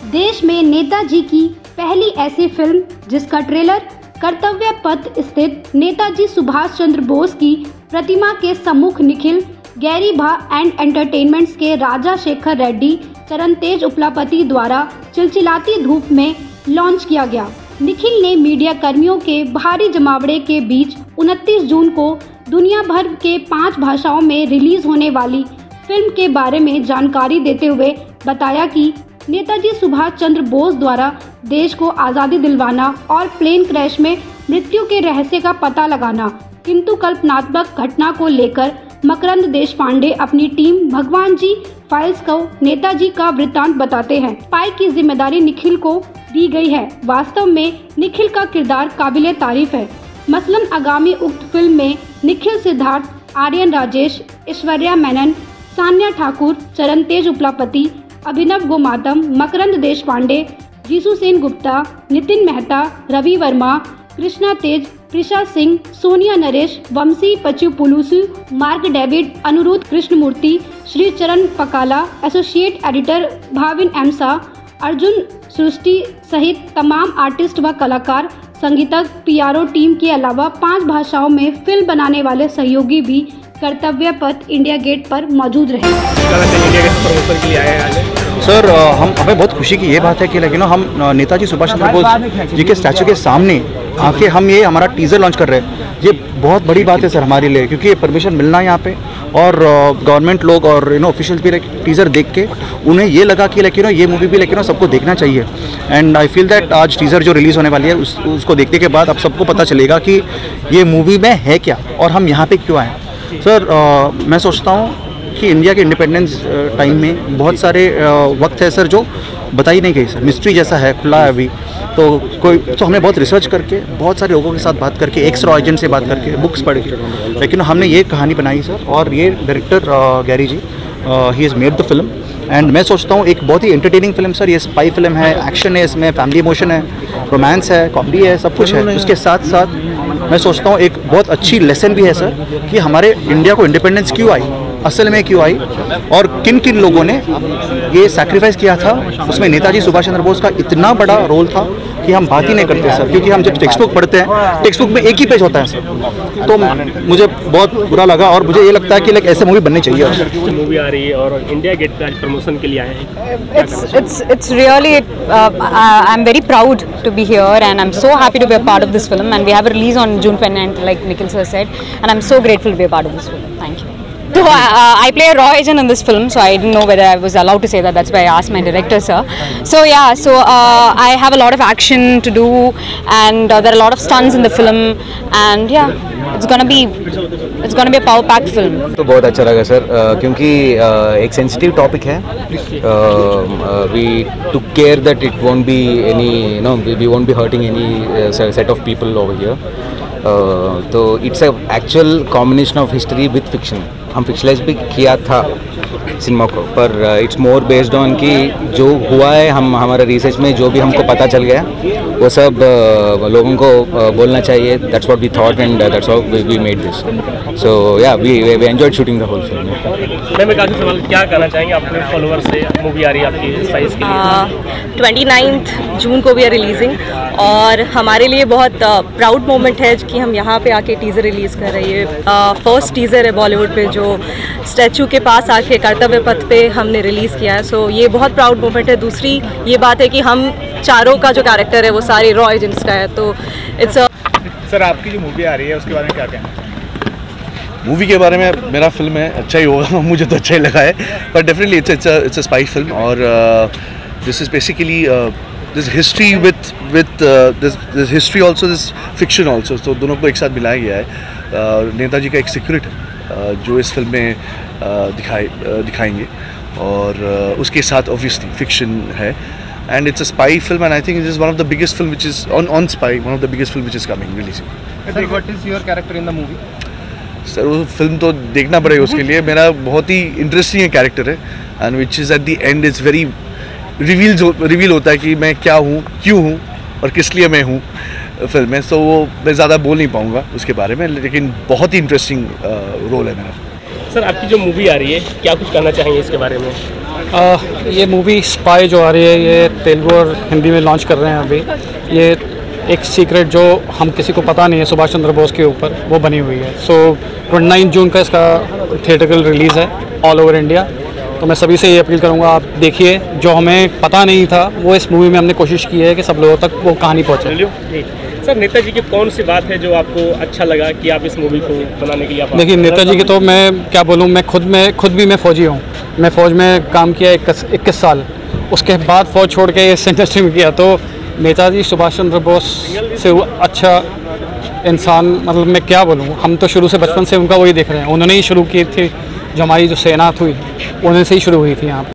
देश में नेताजी की पहली ऐसी फिल्म जिसका ट्रेलर कर्तव्य पथ स्थित नेताजी सुभाष चंद्र बोस की प्रतिमा के सम्मुख निखिल गैरीभा एंड एंटरटेनमेंट्स के राजा शेखर रेड्डी चरणतेज उपलापति द्वारा चिलचिलाती धूप में लॉन्च किया गया। निखिल ने मीडिया कर्मियों के भारी जमावड़े के बीच 29 जून को दुनिया भर के 5 भाषाओं में रिलीज होने वाली फिल्म के बारे में जानकारी देते हुए बताया कि नेताजी सुभाष चंद्र बोस द्वारा देश को आज़ादी दिलवाना और प्लेन क्रैश में मृत्यु के रहस्य का पता लगाना किंतु कल्पनात्मक घटना को लेकर मकरंद देशपांडे अपनी टीम भगवान जी फाइल्स को नेताजी का वृत्तांत बताते हैं। स्पाई की जिम्मेदारी निखिल को दी गई है। वास्तव में निखिल का किरदार काबिले तारीफ है। मसलन आगामी उक्त फिल्म में Nikhil, Siddharth, Aryan Rajesh, Aishwarya Menon, Sanya Thakur, Charantej Uppalapati, Abhinav Gomatam, Makarand Deshpande, Jisshu Sen Gupta, Nitin Mehta, Ravi Varma, Krishna Teja, Prisha Singh, Sonia Naresh, Vamsi Pachipulusu, Mark David, Anuruddh Krishnamurthy, Sri Charan Pakala, associate editor Bhavin Emsa, Arjun Srishti सहित तमाम आर्टिस्ट व कलाकार, संगीतज्ञ, पीआरओ टीम के अलावा 5 भाषाओं में फिल्म बनाने वाले सहयोगी भी कर्तव्य पथ इंडिया गेट पर मौजूद रहे। सर हमें बहुत खुशी की ये बात है कि हम नेताजी सुभाष चंद्र बोस जी के स्टैचू के सामने आके हम ये हमारा टीज़र लॉन्च कर रहे हैं। ये बहुत बड़ी बात है सर हमारे लिए, क्योंकि ये परमिशन मिलना है यहाँ पे और गवर्नमेंट लोग और ऑफिशियल भी टीज़र देख के उन्हें ये लगा कि ये मूवी भी सबको देखना चाहिए। एंड आई फील दैट आज टीज़र जो रिलीज़ होने वाली है उसको देखने के बाद अब सबको पता चलेगा कि ये मूवी में है क्या और हम यहाँ पे क्यों आए। सर मैं सोचता हूँ कि इंडिया के इंडिपेंडेंस टाइम में बहुत सारे वक्त है सर जो बताई नहीं गई सर, मिस्ट्री जैसा है, खुला है अभी। तो हमने बहुत रिसर्च करके बहुत सारे लोगों के साथ बात करके, एक्स-रे एजेंट से बात करके, बुक्स पढ़ के, लेकिन हमने ये कहानी बनाई सर। और ये director Garry ji, he has made the film and मैं सोचता हूँ एक बहुत ही एंटरटेनिंग फिल्म सर। ये स्पाई फिल्म है, एक्शन है, इसमें फैमिली इमोशन है, रोमांस है, कॉमेडी है, सब कुछ है। उसके साथ साथ मैं सोचता हूँ एक बहुत अच्छी लेसन भी है सर कि हमारे इंडिया को इंडिपेंडेंस क्यों आई, असल में क्यों आई और किन किन लोगों ने ये सैक्रिफाइस किया था। उसमें नेताजी सुभाष चंद्र बोस का इतना बड़ा रोल था कि हम बात ही नहीं करते सर, क्योंकि हम जब टेक्स्ट बुक पढ़ते हैं टेक्स्ट बुक में एक ही पेज होता है सर। तो मुझे बहुत बुरा लगा और मुझे ये लगता है कि ऐसे मूवी बननी चाहिए। मूवी आ रही है और इंडिया गेट पे प्रमोशन के लिए आए हैं। It's really I'm very proud to be here and I'm so happy to be a part of this film, and we have a release on June 29th like Nikhil sir said, and I'm so grateful to be a part of this film. Thank you. So I play a raw agent in this film, so I didn't know whether I was allowed to say that. That's why I asked my director, sir. So yeah, I have a lot of action to do, and there are a lot of stunts in the film, and yeah, it's gonna be a power-packed film. तो बहुत अच्छा लगा sir, क्योंकि एक sensitive topic है. We took care that it won't be any, we won't be hurting any set of people over here. तो it's a actual combination of history with fiction. हम fictionalize भी किया था सिनेमा को, पर इट्स मोर बेस्ड ऑन कि जो हुआ है हमारे रिसर्च में जो भी हमको पता चल गया वो सब लोगों को बोलना चाहिए. That's what we thought and that's how we made this. So yeah we enjoyed shooting the whole film. मैं एक आखिरी सवाल क्या कहना चाहेंगे आपके फॉलोअर्स से? मूवी आ रही है आपकी स्पाइस के लिए, 29 जून को भी है रिलीजिंग, और हमारे लिए बहुत प्राउड मोमेंट है कि हम यहाँ पे आके टीज़र रिलीज़ कर रही है. फर्स्ट टीज़र है बॉलीवुड पे जो स्टैचू के पास आके कर्तव्य पथ पे हमने रिलीज़ किया है. सो ये बहुत प्राउड मोमेंट है. दूसरी ये बात है कि हम चारों का जो कैरेक्टर है वो सारे रॉ एजेंट्स का है. तो इट्स सर आपकी जो मूवी आ रही है उसके बारे में क्या कहना है? मूवी के बारे में मेरा फिल्म है, अच्छा ही होगा, मुझे तो अच्छा ही लगा है, पर definitely it's a spy film. और this is basically this history with this history also, this fiction also. तो दोनों को एक साथ मिलाया गया है. नेताजी का एक सीक्रेट जो इस फिल्म में दिखाएंगे, और उसके साथ ऑब्वियसली फिक्शन है. And it's a spy film, and I think it is one of the biggest film which is on spy, one of the biggest film which is coming releasing. Sir, what is your character in the movie? Sir वो फिल्म तो देखना पड़ेगा उसके लिए. मेरा बहुत ही इंटरेस्टिंग कैरेक्टर है, and which is at the end is very reveal होता है कि मैं क्या हूँ, क्यों हूँ और किस लिए मैं हूँ फिल्म में. तो वो मैं ज़्यादा बोल नहीं पाऊँगा उसके बारे में, लेकिन बहुत ही इंटरेस्टिंग रोल है मेरा. सर आपकी जो मूवी आ रही है क्या कुछ कहना चाहेंगे इसके बारे में? ये मूवी स्पाई जो आ रही है ये तेलुगु और हिंदी में लॉन्च कर रहे हैं अभी। ये एक सीक्रेट जो हम किसी को पता नहीं है सुभाष चंद्र बोस के ऊपर वो बनी हुई है। सो 29 जून का इसका थिएटरकल रिलीज़ है ऑल ओवर इंडिया। तो मैं सभी से ये अपील करूँगा आप देखिए, जो हमें पता नहीं था वो इस मूवी में हमने कोशिश की है कि सब लोगों तक वो कहानी पहुँचे। सर नेताजी की कौन सी बात है जो आपको अच्छा लगा कि आप इस मूवी को बनाने के लिए? देखिए नेताजी की तो मैं क्या बोलूँ, मैं खुद भी मैं फ़ौजी हूँ। मैं फ़ौज में काम किया 21 साल, उसके बाद फ़ौज छोड़ के इस इंडस्ट्री में किया। तो नेताजी सुभाष चंद्र बोस से अच्छा इंसान मतलब मैं क्या बोलूँ, हम तो शुरू से बचपन से उनका वही देख रहे हैं। उन्होंने ही शुरू की थी जो हमारी जो सेना थी, उन्होंने से ही शुरू हुई थी यहाँ।